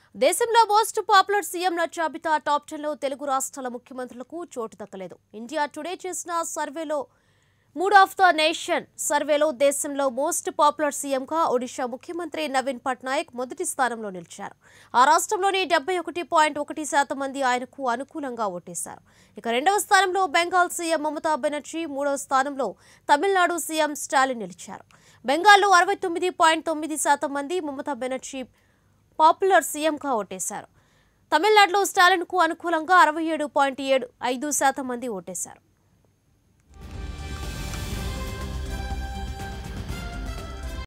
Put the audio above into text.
దేశంలో most popular సీఎంల జాబితా top 10లో Telugu రాష్ట్రాల ముఖ్యమంత్రులకు చోటు దక్కలేదు. ఇండియా టుడే చేసిన సర్వేలో మూడ్ ఆఫ్ ద నేషన్ సర్వేలో దేశంలో మోస్ట్ పాపులర్ సీఎంగా ఒడిషా ముఖ్యమంత్రి నవీన్ పట్నాయక్ మొదటి స్థానంలో నిలిచారు. ఆ రాష్ట్రంలోని 71.1% మంది ఆయనకు అనుకూలంగా ఓటేశారు. ఇక రెండవ స్థానంలో బెంగాల్ సీఎం మమతా బెనర్జీ, మూడవ స్థానంలో తమిళనాడు సీఎం స్టాలిన్ నిలిచారు. బెంగాల్లో 69.9% మంది మమతా బెనర్జీ పాపులర్ సీఎంగా ఓటేశారు. తమిళనాడులో స్టాలిన్కు అనుకూలంగా 67.75% మంది ఓటేశారు.